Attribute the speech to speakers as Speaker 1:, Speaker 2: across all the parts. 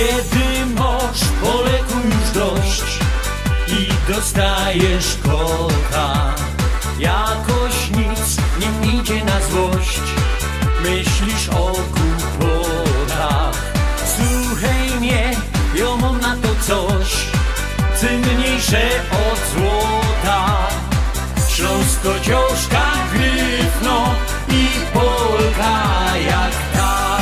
Speaker 1: Kiedy masz po leku już dość i dostajesz kota, jakoś nic nie idzie na złość, myślisz o głupotach. Słuchaj mnie, ja mam na to coś cenniejsze od złota. Śląsko-Dziążka, Gryfno i Polka jak ta.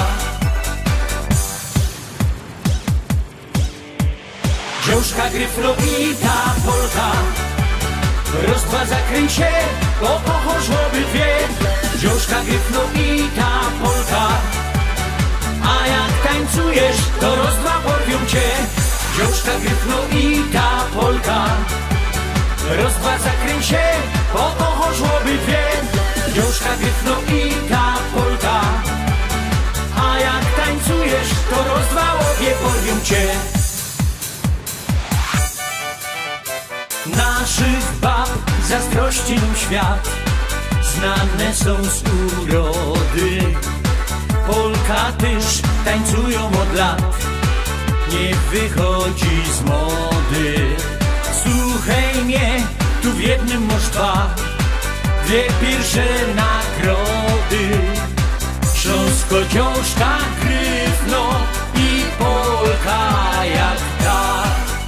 Speaker 1: Dziążka, Gryfno i ta Polka, roz dwa zakręć się, bo pochodzą dwie. Dziążka, Gryfno i ta Polka, a jak tańcujesz, to roz dwa porwią cię. Dziążka, Gryfno i ta Polka, roz dwa zakręć się, bo pochodzą dwie. Dziążka, Gryfno i ta Polka, a jak tańcujesz, to roz dwa obie porwią cię. Naszych bab zazdrości nam świat, znane są z urody. Polka też tańcują od lat, nie wychodzi z mody. Słuchaj mnie, tu w jednym masz dwie pierwsze nagrody. Śląsko-Dziążka, Gryfno i Polka jak ta.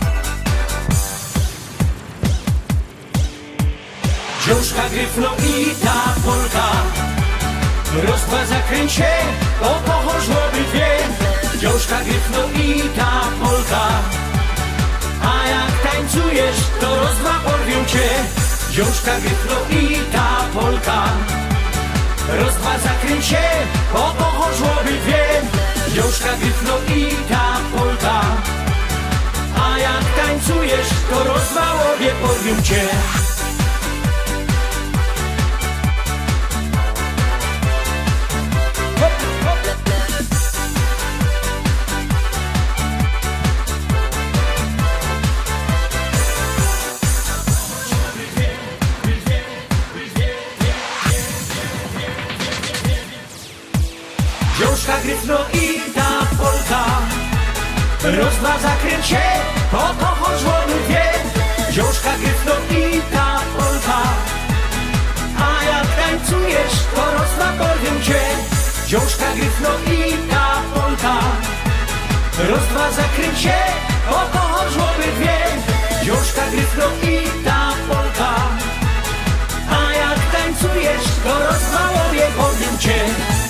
Speaker 1: Dziążka, Gryfno i ta Polka, roz dwa zakręć się, bo pochodzą dwie. Dziążka, Gryfno i ta Polka, a jak tańcujesz, to roz dwa porwią cię. Dziążka, Gryfno i ta Polka, roz dwa zakręć się, bo pochodzą dwie. Dziążka, Gryfno i ta Polka, a jak tańcujesz, to roz dwa obie porwią cię. Dziążka, Gryfno i ta Polka, roz dwa zakręć się, po to chodzą dwie. Dziążka, Gryfno i ta Polka, a jak tańcujesz, to roz dwa porwią cię. Dziążka, Gryfno i ta Polka, roz dwa zakręć się, po to chodzą dwie. Dziążka, Gryfno i ta Polka, a jak tańcujesz, to roz dwa obie porwią cię.